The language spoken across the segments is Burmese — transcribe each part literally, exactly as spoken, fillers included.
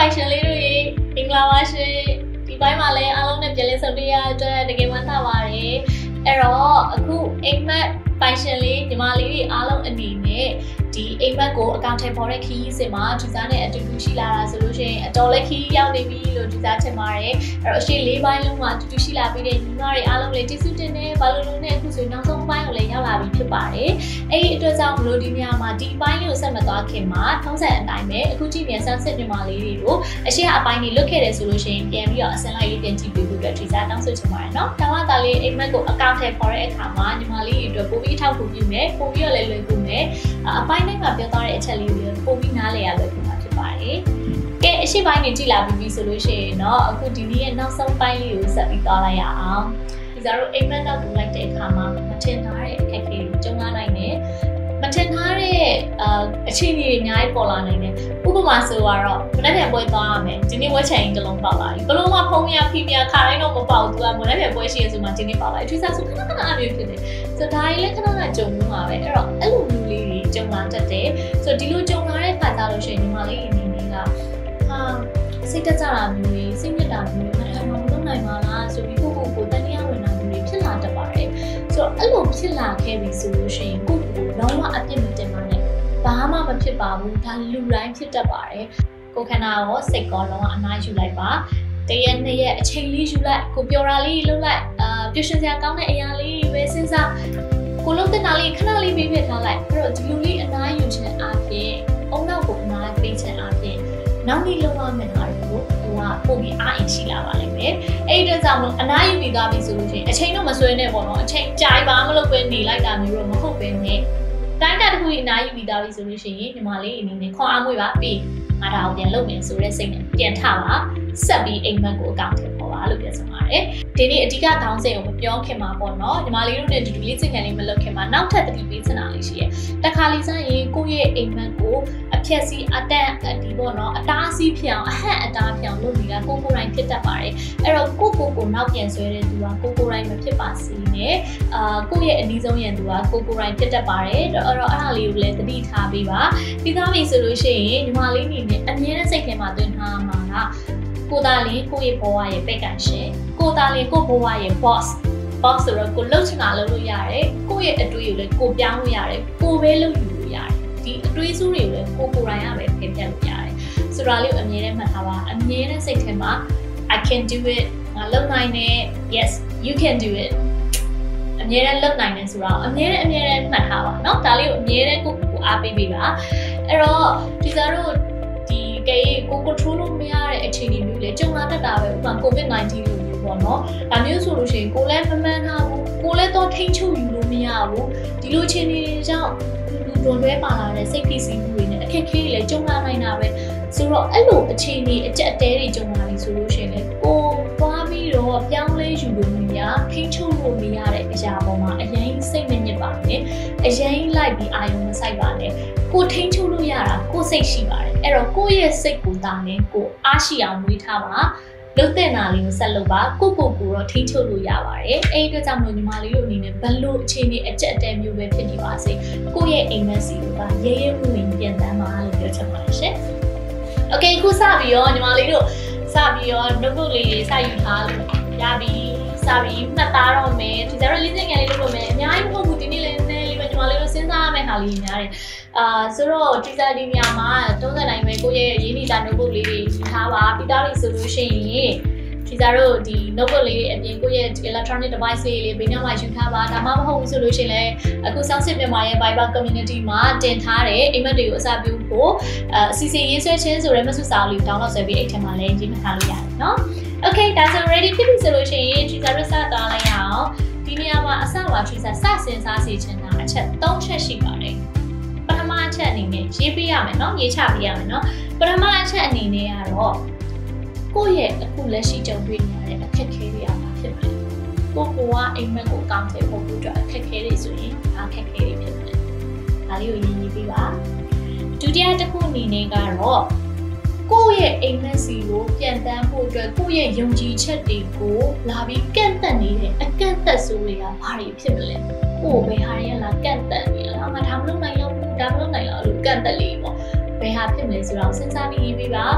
fashion လေးတွေမင်္ဂလာပါရှင်ဒီပိုင်းမှာလည်းအားလုံးနဲ့ပြန်လည်ဆုံတွေ့ရတဲ့တကယ်ဝမ်းသာပါတယ်အဲ့တော့အခုအိမ်မက် fashion လေးညီမလေးတွေအားလုံးအနေနဲ့ဒီအိမ်မက်ကိုအကောင့်ထဲပေါ်တဲ့ခီးစင်မှာဒီဇိုင်းနဲ့အတူတူရှိလာတာဆိုလို့ရှိရင်အတော်လေးခီးရောက်နေပြီလို့ဒီဇိုင်းချင်ပါတယ်အဲ့တော့အရှိလေးပိုင်းလုံးမှာအတူတူရှိလာပြီးတဲ့ညီမတွေအားလုံးလေးတိစုတင်နေဘာလို့လို့နဲ့အခုဆိုရင်နောက်ဆုံးပိုင်းကိုလည်းရောက်လာပြီဖြစ်ပါတယ်အဲ့ဒီအတွက်ကြောင့်မလို့ဒီနေရာမှာဒီပိုင်းလေးကိုဆက်မသွားခင်မှာထုံးစံအတိုင်းပဲအခုကြည့်နေဆက်စစ်ညီမလေးတွေကိုအရှိအပိုင်းလေးလွတ်ခဲ့တယ်ဆိုလို့ရှိရင်ပြန်ပြီးတော့အစင်လိုက်လေးပြန်ကြည့်ပေးဖို့အတွက်ဒီဇိုင်းတောင်းဆိုချင်ပါတယ်နော်တောင်းတာလေးအိမ်မက်ကိုအကောင့်ထဲပေါ်တဲ့အခါမှာညီမလေးတွေအတွက်ပို့ပြီးထောက်ကူပြုမယ်ပို့ပြီးတော့လည်းလွယ်ကူမယ်အပိုင်းတိုင်းမှာပြောသွားတဲ့အချက်လေးတွေပို့ပြီးနားလည်ရလွယ်ကူမှာဖြစ်ပါတယ်ကဲအရှိပိုင်းတွေကြည့်လာပြီးပြီဆိုလို့ရှိရင်တော့အခုဒီနေ့ရဲ့နောက်ဆုံးပိုင်းလေးကိုဆက်ပြီးသွားလိုက်ရအောင်ဒီစားတို့အိမ်မက်တော့တူလိုက်တဲ့အခါမှာမထင်ထားတဲ့အခက်အခဲတွေကြုံရနိုင်တယ်မထင်ထားတဲ့အာအခြေအနေတွေအများကြီးပေါ်လာနိုင်တယ်ဥပမာဆိုတော့မနေ့ပြန်ပွဲသွားရမယ်ဒီနေ့ဝက်ချန်တစ်လုံးပေါက်လာပြီဘလို့မှဖုံးရဖိမြခါတိုင်းတော့မပေါက်သူကမနေ့ပြန်ပွဲရှိရဆိုမှဒီနေ့ပေါက်လာပြီဒီစားဆိုခဏခဏအမျိုးဖြစ်တယ်ဆိုဒါကြီးလည်းခဏခဏကြုံမှာပဲအဲ့တော့အဲ့လိုမျိုးလေးတွေကြုံလာတတ်တယ်ဆိုဒီလိုကြုံလာတဲ့ခါကျလို့ရှိရင်ညီမလေးအနေနဲ့ကဟာစိတ်တက်ကြတာမျိုးတွေစိတ်ညစ်တာမျိုးတွေမထမလုပ်နိုင်ပါလားဆိုပြီးကိုကိုကိုတန်တရားဝင်တာမျိုးတွေဖြစ်လာတတ်ပါတယ်ဆိုတော့အဲ့လိုဖြစ်လာခဲ့ပြီဆိုလို့ရှိရင်ကိုကိုလုံးဝအပြစ်မတင်ပါနဲ့ဘာမှမဖြစ်ပါဘူးဒါလူတိုင်းဖြစ်တတ်ပါတယ်ကိုခန္ဓာရောစိတ်ကောလုံးဝအနားယူလိုက်ပါတရက်နှစ်ရက်အချိန်လေးယူလိုက်ကိုပြောတာလေးလုပ်လိုက်အာပျော်ရွှင်စရာကောင်းတဲ့အရာလေးပဲစဉ်းစားကိုလုံးတင်တာလေးခဏလေးပေးပြထားလိုက်အဲ့တော့ဒီလူလေးအနားယူခြင်းအပြင်အုံနောက်ကိုအနားပေးခြင်းအပြင်နောက်နေ့လုံးဝမယ်ဟာတွေကိုဟိုကပို့ပြီးအားအင်ရှိလာပါလိမ့်မယ်အဲ့ဒီတော့ကြောင့်မို့အနားယူပြီးသွားပြီဆိုလို့ရှိရင်အချိန်တော့မဆွဲနဲ့ပေါ့နော်အချိန်ကြာပါမလို့ပဲနေလိုက်တာမျိုးတော့မဟုတ်ပဲနဲ့တိုင်းတာတစ်ခုအနားယူပြီးသားပြီဆိုလို့ရှိရင်ညီမလေးအနေနဲ့ခေါင်းအားမွေးပါပြီးငါဒါကိုပြန်လုပ်မယ်ဆိုတဲ့စိတ်နဲ့ပြန်ထပါဆက်ပြီးအိမ်မက်ကိုအကောင့်ထဲပေါ်ပါလို့ပြောဆောင်ပါတယ်ဒီနေ့အဓိကခေါင်းစဉ်ကိုမပြောခင်မှာပေါ့နော်ညီမလေးတို့နဲ့ဒီလေးစိတ်ခံလေးမလုပ်ခင်မှာနောက်ထပ်သတိပေးချင်တာလေးရှိရဲတခါလေးစားရင်ကိုယ့်ရဲ့အိမ်မက်ကိုအဖြက်စီးအတန့်အဒီပေါ့နော်အတားအဆီးဖြစ်အောင်အဟန့်အတားဖြစ်အောင်လုပ်နေတာကိုကိုယ်တိုင်ဖြစ်တတ်ပါတယ်အဲ့တော့ကိုကိုကိုနောက်ပြန်ဆွဲတဲ့သူကကိုကိုယ်တိုင်မဖြစ်ပါစေနဲ့အာကိုယ့်ရဲ့အနည်းဆုံးရန်သူကကိုကိုယ်တိုင်ဖြစ်တတ်ပါတယ်အဲ့တော့အဲ့ဒါလေးကိုလည်းသတိထားပေးပါပြီးသားပြီဆိုလို့ရှိရင်ညီမလေးအနေနဲ့အမြဲတမ်းစိတ်ထဲမှာသွင်းထားမှာကကိုသားလေးကိုယ့်ရဲ့ဘဝရဲ့ပိတ်ကန်ရှင်ကိုသားလေးကိုဘဝရဲ့ boss boss ဆိုတော့ကိုလှုပ်ချင်တာလုပ်လို့ရတယ်ကိုယ့်ရဲ့အတွေးကိုလည်းကိုပြောင်းလို့ရတယ်ကိုပဲလုပ်ယူလို့ရတယ်ဒီအတွေးစုတွေကိုလည်းကိုကိုယ်တိုင်ရပဲဖယ်ပြတ်လို့ရတယ်ဆိုတော့လေးကိုအမြဲတမ်းမှတ်ထားပါအမြဲတမ်းစိတ်ထဲမှာ I can do it ငါလုပ်နိုင်တယ် yes you can do it အမြဲတမ်းလုပ်နိုင်တယ်ဆိုတော့အမြဲတမ်းအမြဲတမ်းမှတ်ထားပါเนาะဒါလေးကိုအမြဲတမ်းကိုကိုအားပေးပေးပါအဲ့တော့ဒီစားတို့ဒီကဲကို control လို့မရတဲ့အခြေအနေမျိုးလေကြုံလာတတ်တာပဲဥပမာ covid nineteen လို့မျိုးပေါ့နော်ဒါမျိုးဆိုလို့ရှိရင်ကိုလည်းမမှန်တာဘူးကိုလည်းတော့ထိန်းချုပ်ယူလို့မရဘူးဒီလိုအခြေအနေတွေကြောင့်လူလူတွဲပါလာတဲ့စိတ်ဖိစီးမှုတွေနဲ့အခက်အခဲတွေလည်းကြုံလာနိုင်တာပဲဆိုတော့အဲ့လိုအခြေအနေအကျက်အတဲတွေကြုံလာပြီဆိုလို့ရှိရင်လေကိုသွားပြီးတော့ပြောင်းလဲယူလို့မရထိန်းချုပ်လို့မရတဲ့အရာပေါ်မှာအရင်စိတ်နဲ့ညစ်ပါနဲ့အရင်လိုက်ပြီးအာရုံမစိုက်ပါနဲ့ကိုထိန်းချုပ်လို့ရတာကိုစိတ်ရှိပါတယ်အဲ့တော့ကိုရဲ့စိတ်ကိုတာနဲ့ကိုအားရှိအောင်မွေးထားပါလုပ်တဲ့နာလေးကိုဆက်လုပ်ပါကိုကိုကိုတော့ထိန်းချုပ်လို့ရပါတယ်အဲ့ဒီအတွက်ကြောင့်မို့ညီမလေးတို့အနေနဲ့ဘလို့အခြေအနေအကျက်အတဲမျိုးပဲဖြစ်နေပါစေကိုရဲ့အိမ်မက်စီကရဲရဲဝံ့ဝံ့ပြန်တမ်းပါလို့ပြောချင်ပါတယ်ရှင်โอเคခုစပြီးတော့ညီမလေးတို့စပြီးတော့ notebook လေးတွေစယူထားလို့ရပြီစပြီးမှတ်သားတော့မယ်ဒီစားရလေးစင်ငယ်လေးလုပ်လို့မယ်အများကြီးမဟုတ်ဘူးဒီနေ့လေးနည်းလေးပဲညီမလေးတို့စဉ်းစားရမယ့်ဟာလေးများတယ်အာဆိုတော့ဒီစားဒီနေရာမှာသုံးစက်တိုင်းပဲကိုယ့်ရဲ့ရင်းနှီးစာ notebook လေးတွေယူထားပါပြီးသားပြီဆိုလို့ရှိရင်ဒီစားတို့ဒီ notebook လေးတွေအပြင်ကိုယ့်ရဲ့ electronic device လေးတွေဘေးနားမှာယူထားပါဒါမှမဟုတ်ဘူးဆိုလို့ရှိရင်လည်းအခု South Sit မြန်မာရဲ့ Viber community မှာတင်ထားတဲ့အိမ်မက်တွေကိုအစားပြုဖို့အစီအစဉ်ရေးဆွဲခြင်းဆိုရဲမဆုစာလေး download ဆွဲပြီးအဲ့ထဲမှာလည်းရေးမှတ်ထားလို့ရတယ်နော် Okay ဒါဆို ready ဖြစ်ပြီဆိုလို့ရှိရင်ဒီစားတို့စသွားလိုက်ရအောင်ဒီနေရာမှာအစပါဒီစားစစင်စားစီချင်တာအချက်သုံးချက်ရှိပါတယ်ပထမအချက်အနေနဲ့ရေးပေးရမယ်နော်ရေးချပေးရမယ်နော်ပထမအချက်အနေနဲ့ကတော့ကိုယ့်ရဲ့အခုလက်ရှိကြုံတွေ့နေရတဲ့အခက်အခဲတွေအားဖြစ်မယ်ကိုကိုကအိမ်မက်ကိုကောင်းတယ်ပုံဖို့အတွက်အခက်အခဲတွေဆိုရင်အခက်အခဲတွေဖြစ်မယ်ဒါလေးကိုရေးရေးပေးပါဒုတိယတစ်ခုအနေနဲ့ကတော့ကိုယ့်ရဲ့အိမ်မက်စီကိုပြန်တန်းဖို့အတွက်ကိုယ့်ရဲ့ယုံကြည်ချက်တွေကိုလာပြီးကန့်သက်နေတဲ့အကန့်အသတ်ဆိုးတွေကဘာတွေဖြစ်မလဲကိုယ်ဘယ်ဟာတွေကလာကန့်သက်နေလဲငါဒါမလုပ်နိုင်လို့ဒါမလုပ်နိုင်လို့အဲ့လိုကန့်သက်လေးပေါ့ဘယ်ဟာဖြစ်မလဲဆိုတော့စဉ်းစားပြီးရေးပေးပါဒ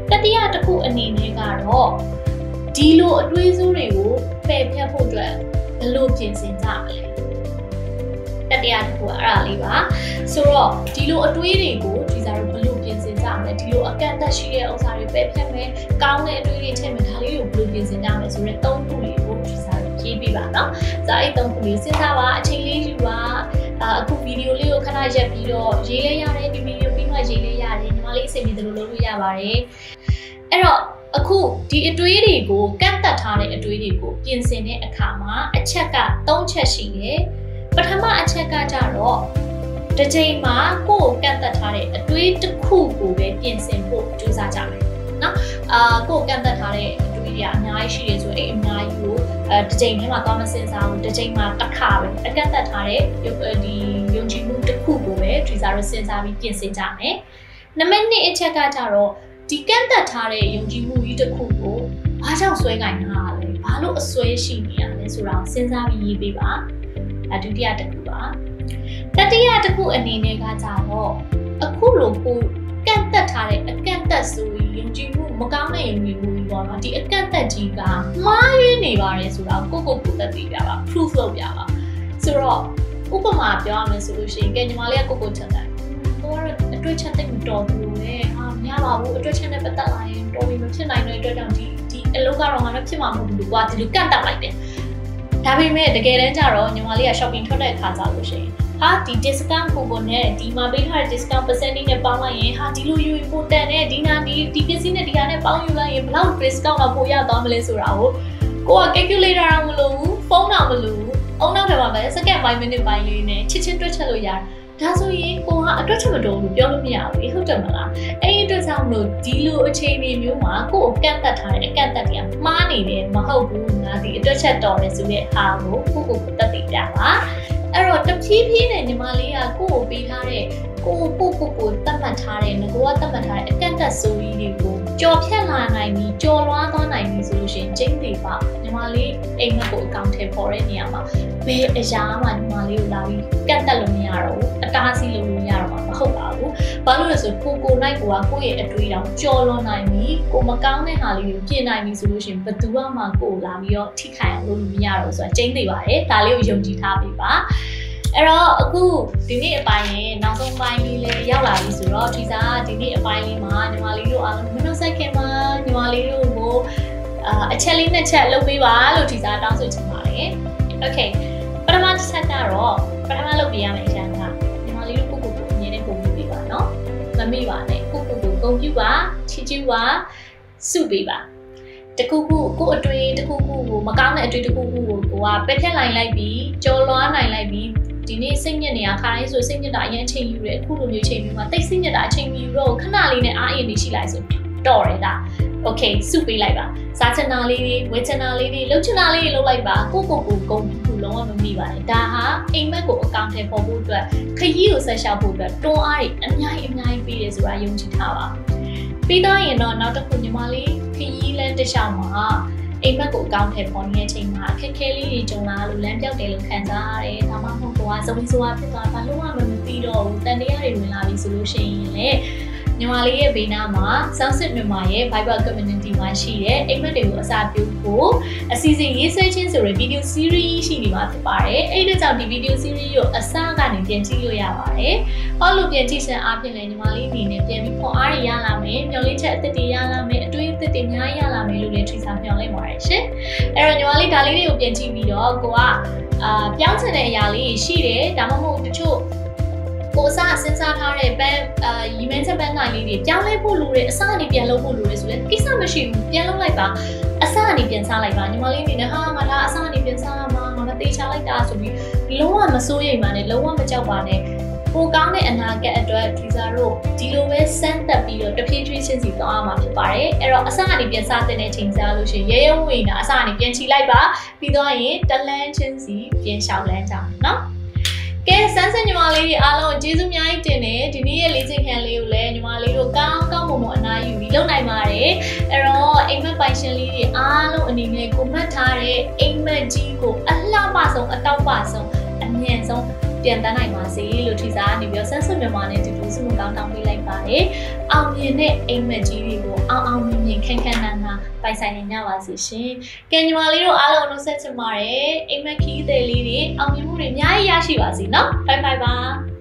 တတိယတစ်ခုအနေနဲ့ကတော့ဒီလိုအတွေးစိုးတွေကိုပယ်ဖြတ်ဖို့အတွက်ဘယ်လိုပြင်ဆင်ကြမလဲတတိယတစ်ခုကအဲ့ဒါလေးပါဆိုတော့ဒီလိုအတွေးတွေကိုဒီစားတို့ဘယ်လိုပြင်ဆင်ကြမလဲဒီလိုအကန့်အသတ်ရှိတဲ့ဥစ္စာတွေပယ်ဖြတ်မယ်ကောင်းတဲ့အတွေးတွေထည့်မယ်ဒါလေးကိုဘယ်လိုပြင်ဆင်ကြမလဲဆိုတော့သုံးခုလေးကိုဒီစားတို့ရေးပြပါနော်ဒါအဲ့သုံးခုလေးစဉ်းစားပါအချိန်လေးယူပါအခုဗီဒီယိုလေးကိုခဏရက်ပြီးတော့ရေးလဲရတယ်ဒီဗီဒီယိုပြီးမှရေးလဲရတယ်ညီမလေးအစီအစဉ်တွေလုပ်လို့ရပါတယ်အဲ့တော့အခုဒီအတွေးတွေကိုကန့်သက်ထားတဲ့အတွေးတွေကိုပြင်ဆင်တဲ့အခါမှာအချက်ကသုံးချက်ရှိတယ်ပထမအချက်ကကြတော့တစ်ချိန်မှာကိုယ်ကန့်သက်ထားတဲ့အတွေးတစ်ခုကိုပဲပြင်ဆင်ဖို့ကြိုးစားကြမယ်နော်အာကိုယ်ကန့်သက်ထားတဲ့အတွေးတွေအများကြီးရှိတယ်ဆိုရင်အဲ့အများကြီးကိုအဲတစ်ချိန်ထဲမှာသွားမစင်စားဘူးတစ်ချိန်မှာတစ်ခါပဲအကန့်သက်ထားတဲ့ဒီယုံကြည်မှုတစ်ခုကိုပဲဒီစားရစဉ်းစားပြီးပြင်ဆင်ကြမယ်နံပါတ်နှစ်အချက်ကကြတော့ဒီကန့်သက်ထားတဲ့ယုံကြည်မှုကြီးတစ်ခုကိုဘာကြောင့်ဆွဲကင်ထားရလဲဘာလို့အဆွဲရှိနေရလဲဆိုတာကိုစဉ်းစားပြီးရေးပေးပါအဲဒုတိယတစ်ခုပါတတိယတစ်ခုအနေနဲ့ကကြတော့အခုလိုကိုကန့်သက်ထားတဲ့အကန့်သက်ဆိုပြီးယုံကြည်မှုမကောင်းတဲ့ယုံကြည်မှုကြီးပေါ့နော်ဒီအကန့်သက်ကြီးကမှားရင်းနေပါတယ်ဆိုတာကိုကိုကိုသက်သေပြပါ proof လုပ်ပြပါဆိုတော့ဥပမာပြောရမယ်ဆိုလို့ရှိရင်ကဲညီမလေးကကိုကိုချက်တယ်ကိုကတော့အတွေ့အချက်သိမတော်ဘူးလေဟာမရပါဘူးအတွေ့အချက်နဲ့ပတ်သက်လာရင်တော်ပြီမဖြစ်နိုင်တဲ့အတွက်ကြောင့်ဒီဒီအလုပ်ကတော့ငါလည်းဖြစ်မှာမဟုတ်ဘူးကွာဒီလိုကန့်တက်လိုက်တယ်ဒါပေမဲ့တကယ်တမ်းကျတော့ညီမလေးက shopping ထွက်တဲ့အခါကျလို့ရှိရင်ဟာဒီ discount coupon နဲ့ဒီမှာပေးထားတဲ့ discount percentage နဲ့ပေါင်းလိုက်ရင်ဟာဒီလိုယူရင်ပိုတန်တဲ့ဒီနာဒီဒီပစ္စည်းနဲ့ဒီဟာနဲ့ပေါင်းယူလိုက်ရင်ဘယ်လောက် discount တော့ပိုရသွားမလဲဆိုတာကိုကိုက calculator တော့မလို့ဘူးဖုန်းတော့မလို့ဘူးအုံနောက်ထဲမှာပဲ second five minute ပိုင်းလေးနဲ့ချစ်ချင်းတွက်ချက်လို့ရတယ်ဒါဆိုရင်ကိုကအတွက်ချက်မတော်ဘူးပြောလို့မရဘူးဟုတ်တယ်မလားအဲ့ဒီအတွက်ကြောင့်မလို့ဒီလိုအခြေအနေမျိုးမှာကိုကိုကန့်သက်ထားတဲ့အကန့်အသတ်တွေကမှားနေတယ်မဟုတ်ဘူးငါဒီအတွက်ချက်တော်တယ်ဆိုတဲ့အားကိုကိုကိုကိုသက်သေပြပါအဲ့တော့တဖြည်းဖြည်းနဲ့ညီမလေးကကိုကိုပေးထားတဲ့ကိုကိုကိုကိုတတ်မှတ်ထားတဲ့ငကိုကတတ်မှတ်ထားတဲ့အကန့်အသတ်ဆိုကြီးတွေကိုကြော်ဖြတ်လာနိုင်ပြီးကြော်လွှားသွားနိုင်ပြီဆိုလို့ရှိရင်ကျင်းသေးပါညီမလေးအိမ်မက်ကိုအကောင့်ထဲပေါ်တဲ့နေရာမှာဘယ်အရာမှညီမလေးကိုလာပြီးကန့်သက်လို့မရတော့ဘူးအတားဆီးလို့မရတော့မှာမဟုတ်ပါဘူးဘာလို့လဲဆိုကိုကိုနိုင်ကိုကကိုယ့်ရဲ့အတွေ့အကြုံကြော်လွန်နိုင်ပြီကိုမကောင်းတဲ့ဟာလေးကိုပြင်နိုင်ပြီဆိုလို့ရှိရင်ဘယ်သူမှကိုလာပြီးတော့ထိခိုက်အောင်လုပ်လို့မရတော့ဆိုတာကျင်းသေးပါတယ်ဒါလေးကိုယုံကြည်ထားပေးပါအဲ့တော့အခုဒီနေ့အပိုင်းရဲ့နောက်ဆုံးပိုင်းလေးလည်းရောက်လာပြီဆိုတော့ဒီစားဒီနေ့အပိုင်းလေးမှာညီမလေးတို့အားလုံးမနှုတ်ဆက်ခင်မှာညီမလေးတို့ကိုအာအချက်လေးနှစ်ချက်လုပ်ပေးပါလို့ဒီစားတောင်းဆိုချင်ပါတယ် Okay ပထမတစ်ချက်ကတော့ပထမလုပ်ပေးရမယ့်အရာကညီမလေးတို့ကိုကိုကိုအမြဲတမ်းပုံပြပေးပါနော်မမေ့ပါနဲ့ကိုကိုကိုဂုဏ်ပြုပါချီးကျူးပါစုပေးပါတခုခုကိုအတွေ့တခုခုကိုမကောင်းတဲ့အတွေ့တခုခုကိုကိုကပယ်ဖြတ်နိုင်လိုက်ပြီးကြော်လွှားနိုင်လိုက်ပြီးဒီနေ့စိတ်ညစ်နေတာခါတိုင်းဆိုစိတ်ညစ်တာအရင်အချိန်ယူတယ်အခုလိုမျိုးချိန်မျိုးမှာတိတ်စိတ်ညစ်တာအချိန်ယူတော့ခဏလေးနဲ့အားအင်နေရှိလိုက်ဆိုတော့တယ်ဒါ Okay စုပေးလိုက်ပါစားချင်တာလေးတွေဝယ်ချင်တာလေးတွေလုပ်ချင်တာလေးတွေလုပ်လိုက်ပါကိုကိုကိုဂုဏ်ပြုလုံးဝမမိပါနဲ့ဒါဟာအိမ်မက်ကိုအကောင့်ထဲပေါ်ဖို့အတွက်ခရီးကိုဆက်ရှောက်ဖို့အတွက်တွန်းအားတွေအများကြီးအများကြီးပေးတယ်ဆိုတာယုံကြည်ထားပါပြီးတော့ရင်တော့နောက်တစ်ခုညီမလေးခရီးလမ်းတစ်လျှောက်မှာအိမ်မက်ကိုအကောင့်ထဲပေါ်နေတဲ့အချိန်မှာအခက်အခဲလေးတွေကြုံလာလို့လမ်းပြောက်တယ်လို့ခံစားရတယ်ဒါမှမဟုတ်တော့ဇုံဇိုးဖြစ်သွားဘာလို့မှမသိတော့ဘူးတန်တရားတွေဝင်လာပြီဆိုလို့ရှိရင်လေညီမလေးရဲ့ဘေးနားမှာ Sunset မြန်မာရဲ့ Viber Community မှာရှိတဲ့အိမ်မက်တွေကိုအစာပြုဖို့အစီအစဉ်ရေးဆွဲခြင်းဆိုတဲ့ video series ရှိနေမှာဖြစ်ပါတယ်။အဲ့ဒါကြောင့်ဒီ video series ကိုအစကနေပြန်ကြည့်လို့ရပါတယ်။ဟောလို့ပြန်ကြည့်စံအားဖြင့်လည်းညီမလေးအနေနဲ့ပြန်ပြီးခွန်အားရရလာမယ်။မျှော်လင့်ချက်အသစ်တွေရလာမယ်။အတွေးအသစ်တွေအများကြီးရလာမယ်လို့လည်းထင်စာမျှော်လင့်ပါတယ်ရှင်။အဲ့တော့ညီမလေးဒါလေးတွေကိုပြန်ကြည့်ပြီးတော့ကိုကအာပြောင်းချင်တဲ့အရာလေးရှိတယ်ဒါမှမဟုတ်တချို့ကိုစားစဉ်းစားထားတဲ့ပန်းအာရီမန်းချက်ပန်းနိုင်လေးတွေပြောင်းလဲဖို့လိုတယ်အစအနေပြန်လုပ်ဖို့လိုတယ်ဆိုရင်ကိစ္စမရှိဘူးပြန်လုပ်လိုက်ပါအစအနေပြန်စားလိုက်ပါညီမလေးအနေနဲ့ဟာငါဒါအစအနေပြန်စားမှာငါမသေးချလိုက်တာဆိုပြီးလုံးဝမစိုးရိမ်ပါနဲ့လုံးဝမကြောက်ပါနဲ့ပိုကောင်းတဲ့အနာဂတ်အတွက်ဒီစားတို့ဒီလိုပဲစမ်းသပ်ပြီးတော့တဖြည်းဖြည်းချင်းစီသွားအောင်မှာဖြစ်ပါတယ်အဲ့တော့အစအနေပြန်စားတဲ့အချိန်စားလို့ရှိရင်ရဲရဲဝံ့တာအစအနေပြန်ချီလိုက်ပါပြီးတော့ရင်တလန်းချင်းစီပြန်လျှောက်လန်းကြမယ်နော်ကဲဆန်းစင်ညီမလေးတွေအားလုံးကျေးဇူးအများကြီးတင်တယ်ဒီနေ့ရဲ့လေ့ကျင့်ခန်းလေးကိုလည်းညီမလေးတို့ကောင်းကောင်းမွန်မွန်အနားယူပြီးလုပ်နိုင်ပါတယ်အဲ့တော့အိမ်မက်ပိုင်ရှင်လေးတွေအားလုံးအနေနဲ့ကိုမှတ်ထားတဲ့အိမ်မက်ကြီးကိုအလှပဆုံးအတောက်ပဆုံးအမြန်ဆုံးပြန်တန်းနိုင်ပါစေလို့ထီစားနေပြီးတော့ဆက်ဆွမြန်မာနဲ့တူတူစုမကောင်းတောင်းပေးလိုက်ပါတယ်အောင်မြင်တဲ့အိမ်မက်ကြီးတွေကိုအောင်အောင်မြင်မြင်ခန်းခန်းနာနာပိုင်ဆိုင်နိုင်ကြပါစေရှင်ကဲညီမလေးတို့အားလုံးနှုတ်ဆက်ချင်ပါတယ်အိမ်မက်ခီးသည်လေးတွေအောင်မြင်မှုတွေအများကြီးရရှိပါစေနော်ဘိုင်ဘိုင်ပါ